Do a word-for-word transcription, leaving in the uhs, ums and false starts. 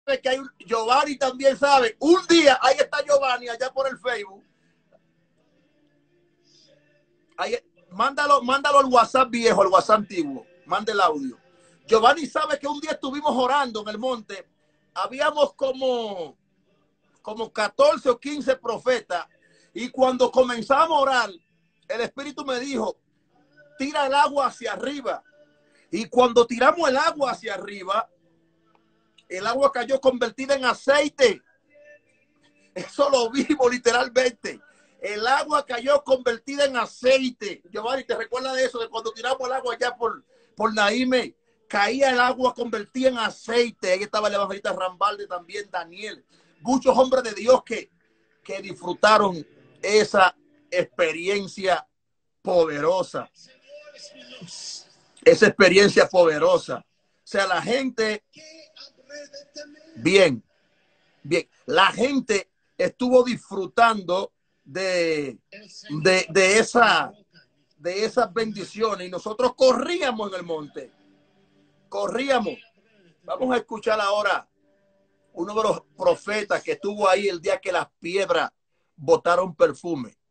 que hay un, Giovanni también sabe. Un día, ahí está Giovanni allá por el Facebook. Ahí, mándalo, mándalo al WhatsApp viejo, al WhatsApp antiguo. Mande el audio. Giovanni sabe que un día estuvimos orando en el monte. Habíamos como, como catorce o quince profetas. Y cuando comenzamos a orar, el Espíritu me dijo, tira el agua hacia arriba. Y cuando tiramos el agua hacia arriba, el agua cayó convertida en aceite. Eso lo vimos literalmente. El agua cayó convertida en aceite. Giovanni, ¿te recuerdas de eso? De cuando tiramos el agua allá por, por Naime, caía el agua convertida en aceite. Ahí estaba el evangelista Rambalde también, Daniel. Muchos hombres de Dios que, que disfrutaron esa experiencia poderosa. Esa experiencia poderosa. O sea, la gente, bien, bien, la gente estuvo disfrutando de, de, de, esa, de esas bendiciones y nosotros corríamos en el monte. Corríamos. Vamos a escuchar ahora uno de los profetas que estuvo ahí el día que las piedras botaron perfume.